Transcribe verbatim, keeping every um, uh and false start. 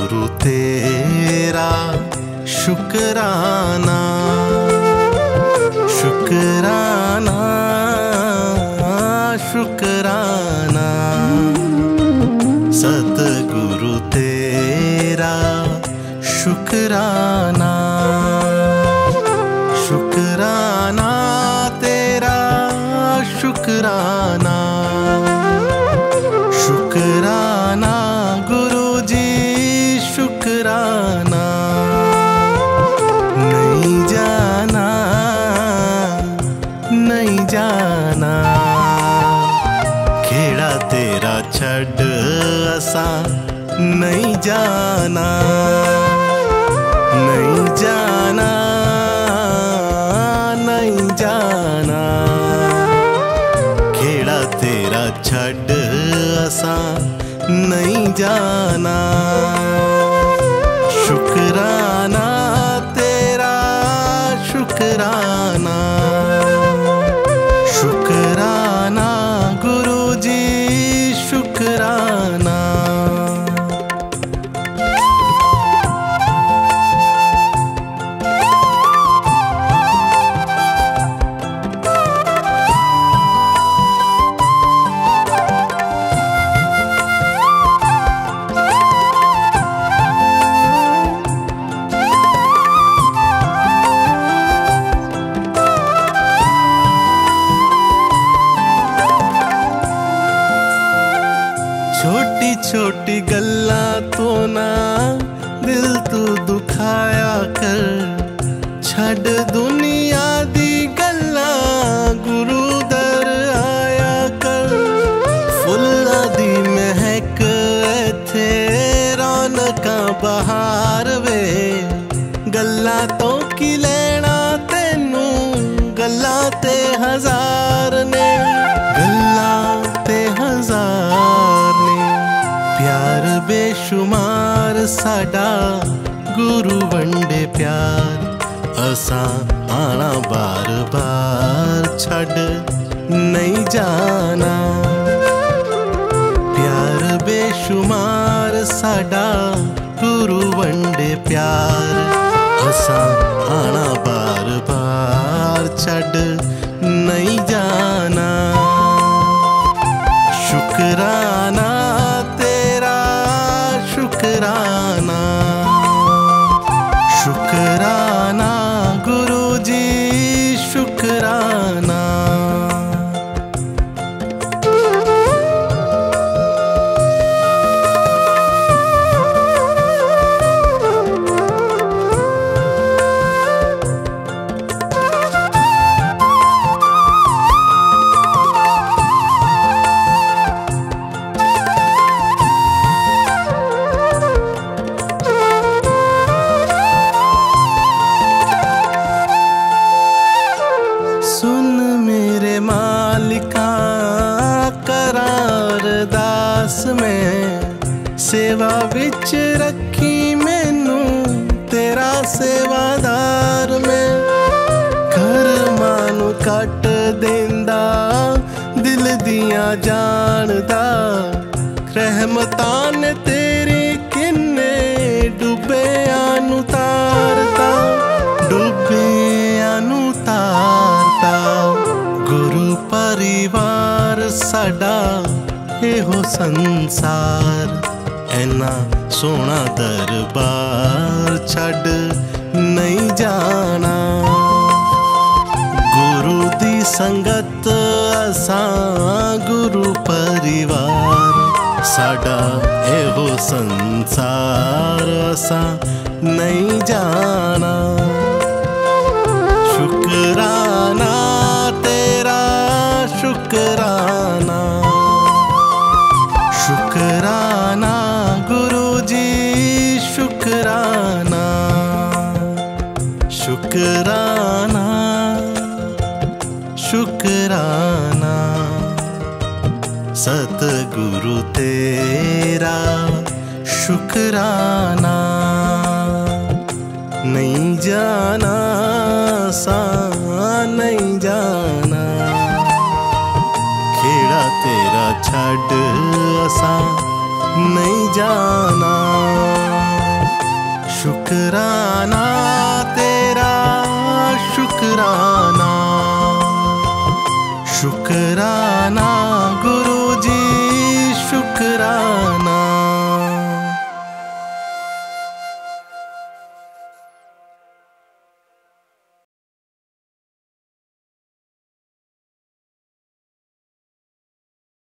सतगुरु तेरा शुकराना, शुकराना, शुकराना। सतगुरु तेरा शुकराना, शुकराना तेरा शुकराना, शुकराना गुरु जी शुकराना। नहीं जाना, नहीं जाना खेड़ा तेरा छड़ असा नहीं जाना, नहीं जाना, नहीं जाना खेड़ा तेरा छड़ असा नहीं जाना। शुकराना तेरा शुकराना, शुकराना गुरु जी शुकराना। छोटी छोटी गल्ला तो ना दिल तू दुखाया कर, छड़ दुनिया दी गल्ला गुरु दर आया कर। फुल्ला दी महक थे रौनका बहार वे, गल्ला तो की लेना तेनू गल्ला ते हजार ने, गल्ला ते हजार ने। प्यार बेशुमार साडा गुरु वंडे प्यार, असा आना बार बार छड़ नहीं जाना। प्यार बेशुमार साडा गुरु वंडे प्यार, असा आना बार बार छड़ नहीं जाना। शुकराना तेरा शुकराना, शुकराना गुरु जी शुकराना। सुन मेरे मालिका करार दास में, सेवा विच रखी मैनू तेरा सेवादार में। घर मानू कट देंदा दिल दियां जानदा, रहमतां ने तेरी किन्ने डुबे आनू तारता, डुबे आनू तारता। गुरु परिवार साडा एहो संसार, ऐना सोना दरबार छड़ नहीं जाना। गुरु दी संगत असा गुरु परिवार, साडा एहो संसार असा नहीं जाना। शुकराना तेरा शुकराना, शुकराना गुरु जी शुकराना, शुकराना, शुकराना। सतगुरु तेरा शुकराना, नहीं जाना सा नहीं जाना खेड़ा तेरा छड़ असा नहीं जाना। शुक्राना तेरा शुक्राना, शुक्राना गुरु